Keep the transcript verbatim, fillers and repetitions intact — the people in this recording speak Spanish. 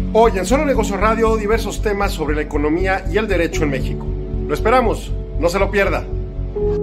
Hoy en Solo Negocio Radio, diversos temas sobre la economía y el derecho en México. Lo esperamos, no se lo pierda.